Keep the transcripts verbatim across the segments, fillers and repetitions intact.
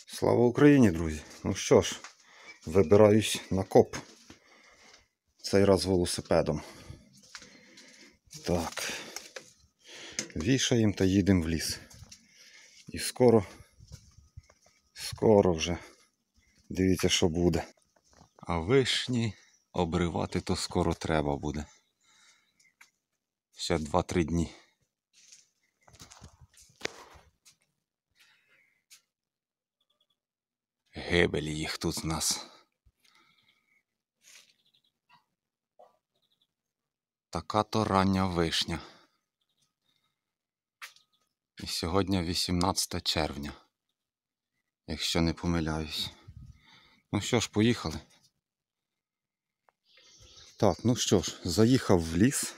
Слава Україні, друзі! Ну що ж, вибираюсь на коп. Цей раз велосипедом. Так. Вішаємо та їдемо в ліс. І скоро, скоро вже, дивіться, що буде. А вишні обривати то скоро треба буде. Ще два-три дні. Гибель їх тут з нас. Така то рання вишня. І сьогодні вісімнадцяте червня, якщо не помиляюсь. Ну що ж, поїхали. Так, ну що ж, заїхав в ліс.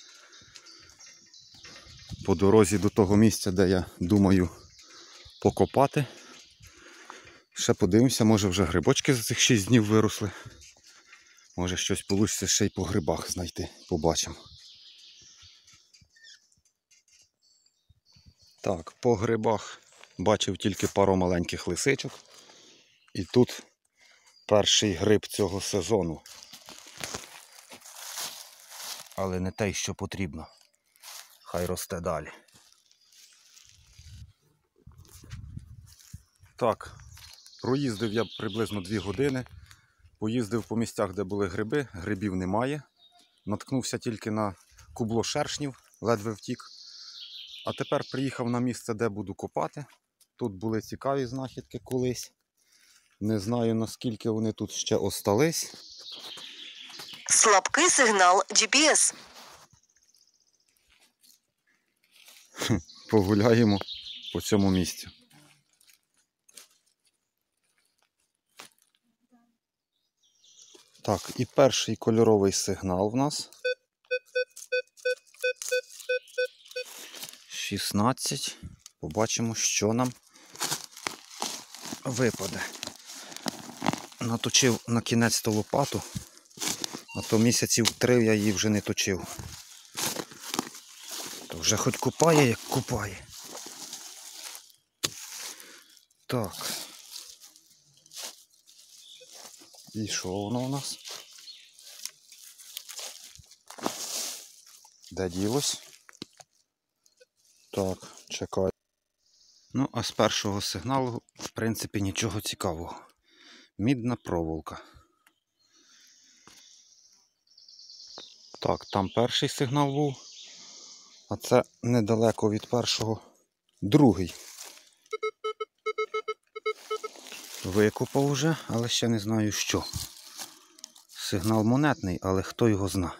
По дорозі до того місця, де я думаю покопати. Ще подивимося, може вже грибочки за цих шість днів виросли. Може щось вийде ще й по грибах знайти. Побачимо. Так, по грибах бачив тільки пару маленьких лисичок. І тут перший гриб цього сезону. Але не те, що потрібно. Хай росте далі. Так, проїздив я приблизно дві години. Поїздив по місцях, де були гриби. Грибів немає. Наткнувся тільки на кубло шершнів, ледве втік. А тепер приїхав на місце, де буду копати. Тут були цікаві знахідки колись. Не знаю, наскільки вони тут ще остались. Слабкий сигнал джі пі ес. Погуляємо по цьому місцю. Так, і перший кольоровий сигнал в нас. шістнадцять. Побачимо, що нам випаде. Наточив на кінець то лопату, а то місяців три я її вже не точив. То вже хоч купає, як купає. Так. І що воно у нас? Де ділось? Так, чекай. Ну, а з першого сигналу, в принципі, нічого цікавого. Мідна проволока. Так, там перший сигнал був, а це недалеко від першого другий. Викопав вже, але ще не знаю що. Сигнал монетний, але хто його зна.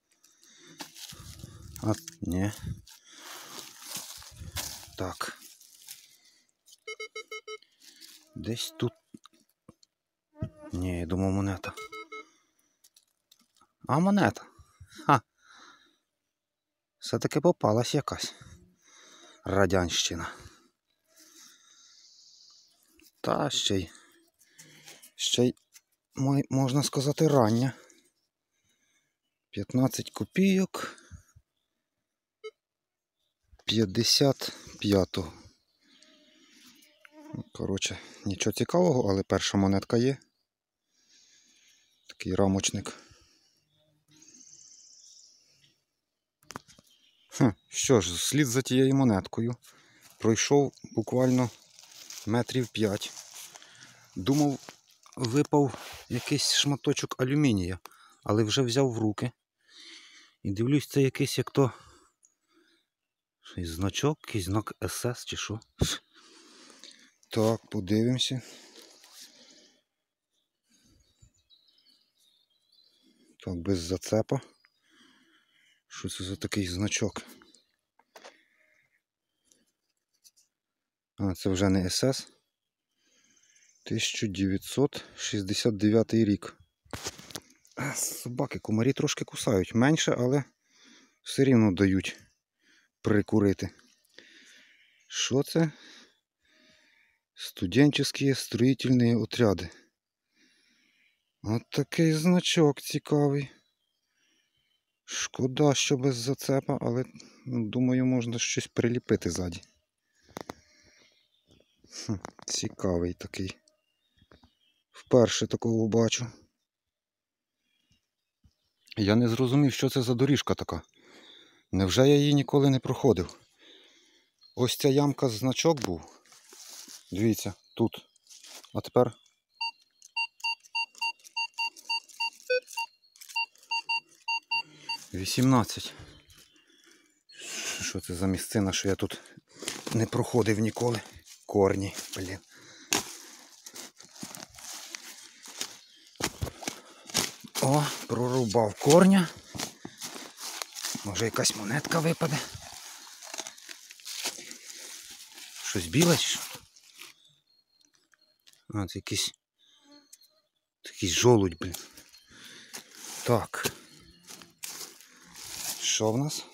А, ні. Так. Десь тут. Ні, я думав монета. А монета. Ха. Все-таки попалась якась радянщина. Та ще й, ще й, можна сказати, рання. п'ятнадцять копійок. п'ятдесят п'ятого. Коротше, нічого цікавого, але перша монетка є. Такий рамочник. Хм, що ж, слід за тією монеткою. Пройшов буквально метрів п'ять. Думав, випав якийсь шматочок алюмінія, але вже взяв в руки. І дивлюсь, це якийсь як то щось значок, якийсь знак ес ес чи що. Так, подивимося. Так, без зацепа. Що це за такий значок? А, це вже не ес ес. тисяча дев'ятсот шістдесят дев'ятий рік. Собаки, комарі трошки кусають. Менше, але все рівно дають прикурити. Що це? Студенческие строительные отряди. От такий значок цікавий. Шкода, що без зацепа, але думаю, можна щось приліпити ззаді. Хм, цікавий такий. Вперше такого бачу. Я не зрозумів, що це за доріжка така. Невже я її ніколи не проходив? Ось ця ямка значок був. Дивіться, тут. А тепер... вісімнадцять. Що це за місцина, що я тут не проходив ніколи? Корні, блін. О, прорубав корня. Може якась монетка випаде. Щось біле чи що? А, це якийсь... Це якийсь жолудь, блін. Так. Що в нас?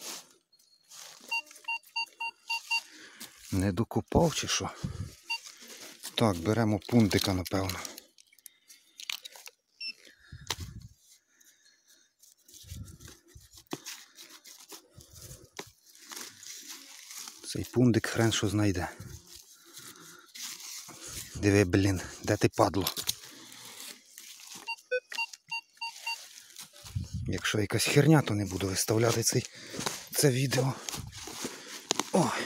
Не докопав чи що? Так, беремо пундика, напевно. Цей пундик хрен що знайде. Диви, блін, де ти, падло? Якщо якась херня, то не буду виставляти цей, це відео. Ой.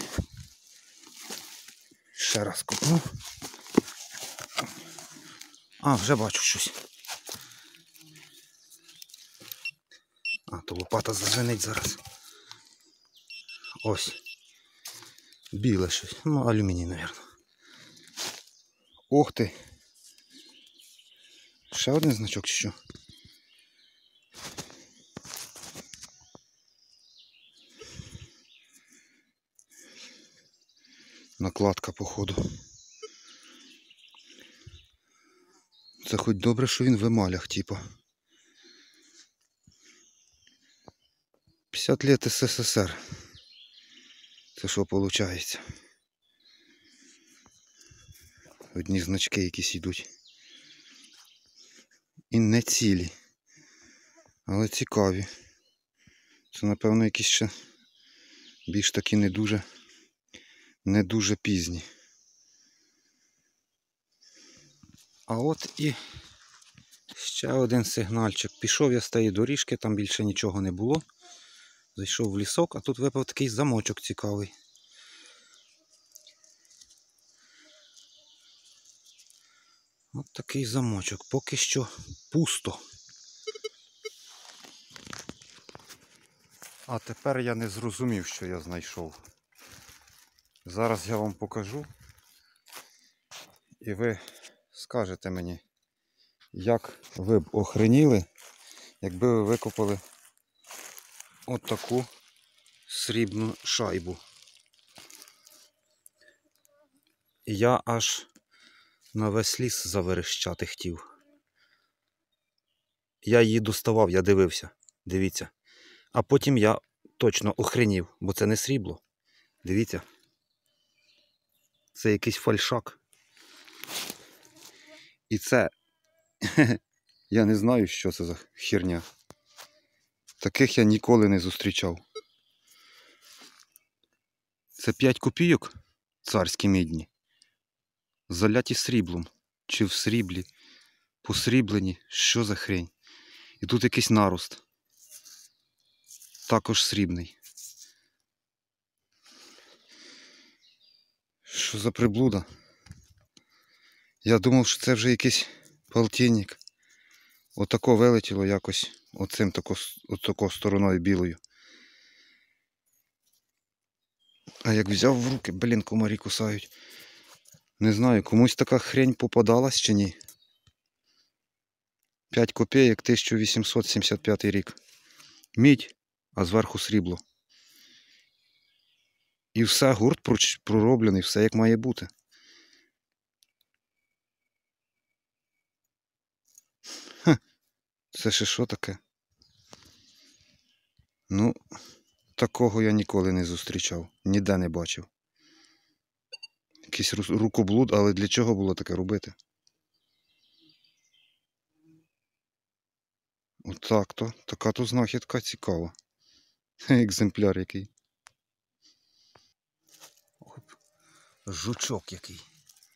Ще раз копну. А, вже бачу щось. А, то лопата зазвенить зараз. Ось. Біле щось. Ну, алюміній, мабуть. Ох ти. Ще один значок чи що? Накладка, походу. Це хоч добре, що він в емалях, типа. п'ятдесят лет ес ес ес ер. Це що виходить? Одні значки якісь йдуть. І не цілі. Але цікаві. Це, напевно, якісь ще більш такі не дуже, не дуже пізні. А от і ще один сигнальчик. Пішов я з тієї доріжки, там більше нічого не було. Зайшов в лісок, а тут випав такий замочок цікавий. От такий замочок. Поки що пусто. А тепер я не зрозумів, що я знайшов. Зараз я вам покажу. І ви скажете мені, як ви б охреніли, якби ви викопали от таку срібну шайбу. І я аж на весь ліс заверещати хотів. Я її доставав, я дивився. Дивіться. А потім я точно охренів, бо це не срібло. Дивіться. Це якийсь фальшак. І це... я не знаю, що це за херня. Таких я ніколи не зустрічав. Це п'ять копійок царські мідні. Заляті сріблом. Чи в сріблі. Посріблені. Що за хрень? І тут якийсь нарост. Також срібний. Що за приблуда? Я думав, що це вже якийсь полтинник. Отако вилетіло якось оцим тако, отако стороною білою. А як взяв в руки, блін, комарі кусають. Не знаю, комусь така хрень попадалась чи ні. п'ять копійок, тисяча вісімсот сімдесят п'ятий рік. Мідь, а зверху срібло. І все, гурт пророблений, все як має бути. Ха, це ще що таке? Ну, такого я ніколи не зустрічав, ніде не бачив. Якийсь рукоблуд, але для чого було таке робити? Отак то, така то знахідка цікава. Екземпляр який. Жучок який.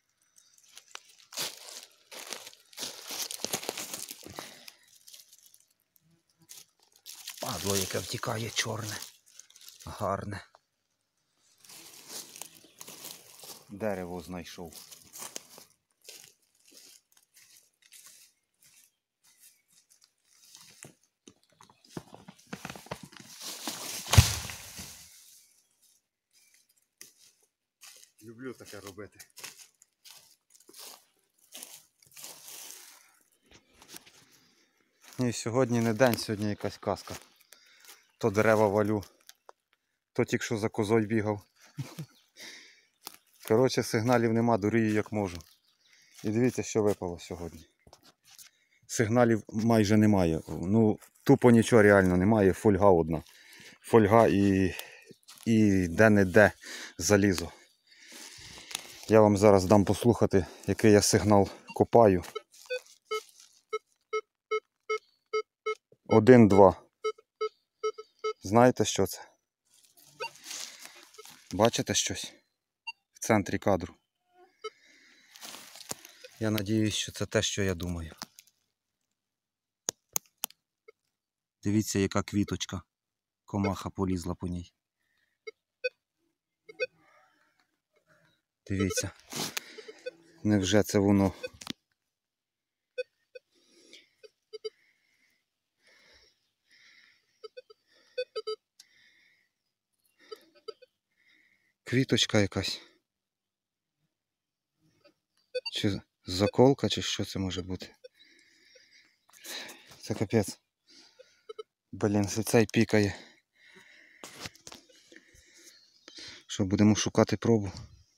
світло, яке втікає, чорне, гарне. Дерево знайшов. Люблю таке робити. Ні, сьогодні не день, сьогодні якась казка. То дерева валю, то тільки що за козою бігав. Коротше, сигналів нема, дурію як можу. І дивіться, що випало сьогодні. Сигналів майже немає. Ну, тупо нічого реально немає, фольга одна. Фольга і, і де-не-де залізо. Я вам зараз дам послухати, який я сигнал копаю. Один, два. Знаєте, що це? Бачите щось? В центрі кадру. Я надіюсь, що це те, що я думаю. Дивіться, яка квіточка. Комаха полізла по ній. Дивіться. Невже це воно? Квіточка якась. Чи заколка, чи що це може бути? Це капець. Блін, цей пікає. Що, будемо шукати пробу?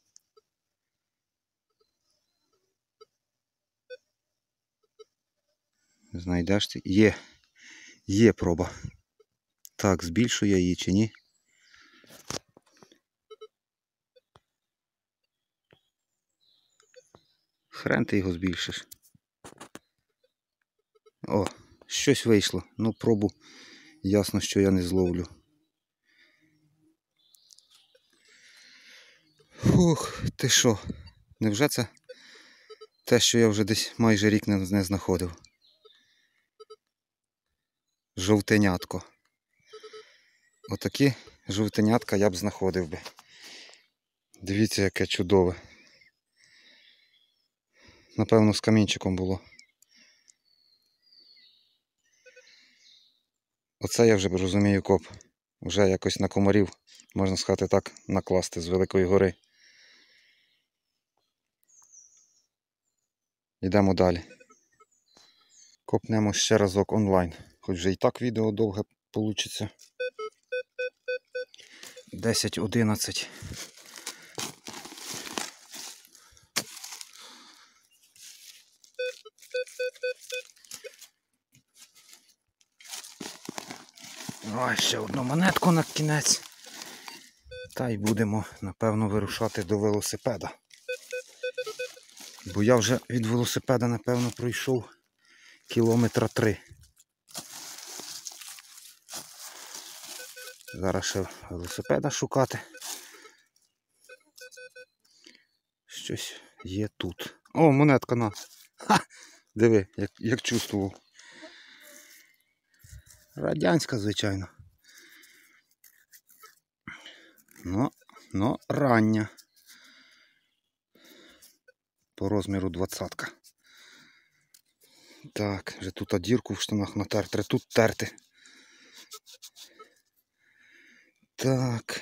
Знайдеш ти? Є. Є проба. Так, збільшую я її чи ні? Хрен ти його збільшиш. О, щось вийшло. Ну, пробу ясно, що я не зловлю. Фух, ти що? Невже це те, що я вже десь майже рік не, не знаходив? Жовтенятко. Отакі жовтенятка я б знаходив би. Дивіться, яке чудове. Напевно, з камінчиком було. Оце я вже розумію коп. Вже якось на комарів, можна сказати так, накласти з Великої гори. Йдемо далі. Копнемо ще разок онлайн. Хоч вже і так відео довге вийде. десять одинадцять. Ой, ще одну монетку на кінець. Та й будемо, напевно, вирушати до велосипеда. Бо я вже від велосипеда, напевно, пройшов кілометра три. Зараз ще велосипеда шукати. Щось є тут. О, монетка на. Ха! Диви, як, як чувствував. Радянська, звичайно. Ну, ну, рання. По розміру двадцятка. Так, вже тут дірку в штанах натерти. Тут терти. Так.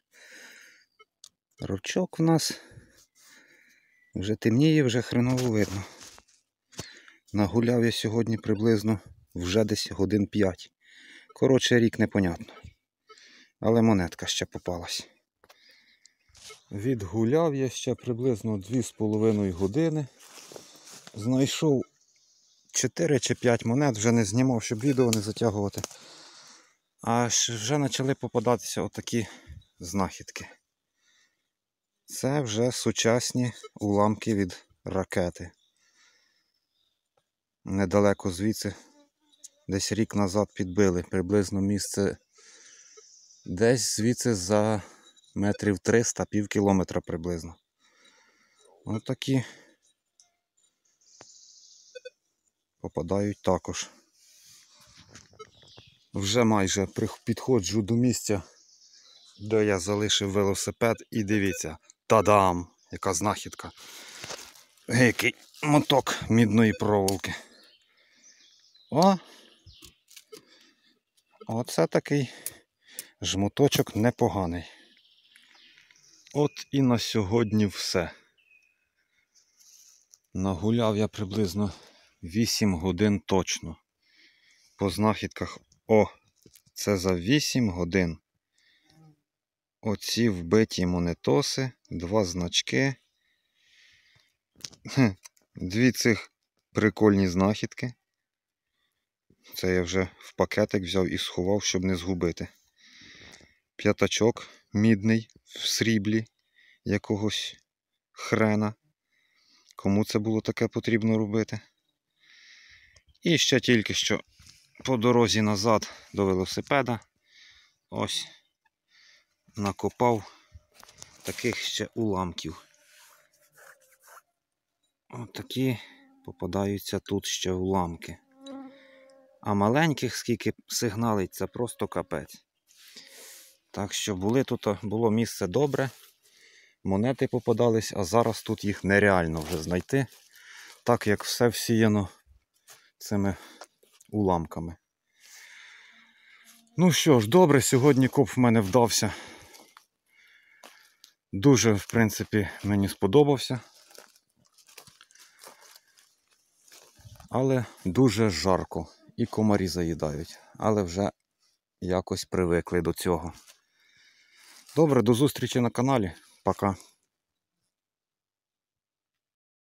Ручок в нас. Вже темніє, вже хреново видно. Нагуляв я сьогодні приблизно вже десь годин п'ять. Коротше, рік непонятно. Але монетка ще попалась. Відгуляв я ще приблизно дві з половиною години. Знайшов чотири чи п'ять монет, вже не знімав, щоб відео не затягувати. Аж вже почали попадатися отакі знахідки. Це вже сучасні уламки від ракети. Недалеко звідси, десь рік назад підбили. Приблизно місце десь звідси за метрів триста, пів кілометра приблизно. Ось такі попадають також. Вже майже підходжу до місця, де я залишив велосипед, і дивіться, та-дам! Яка знахідка. Який моток мідної проволоки. О! Оце такий жмоточок непоганий. От і на сьогодні все. Нагуляв я приблизно вісім годин точно. По знахідках, о, це за вісім годин. Оці вбиті монетоси, два значки. Дві цих прикольні знахідки. Це я вже в пакетик взяв і сховав, щоб не згубити. П'ятачок мідний в сріблі якогось хрена. Кому це було таке потрібно робити? І ще тільки що по дорозі назад до велосипеда ось накопав таких ще уламків. Ось такі попадаються тут ще уламки. А маленьких, скільки сигналить, це просто капець. Так що були тут, було місце добре, монети попадались, а зараз тут їх нереально вже знайти, так як все всіяно цими уламками. Ну що ж, добре, сьогодні коп в мене вдався. Дуже, в принципі, мені сподобався. Але дуже жарко і комарі заїдають. Але вже якось привикли до цього. Добре, до зустрічі на каналі. Пока.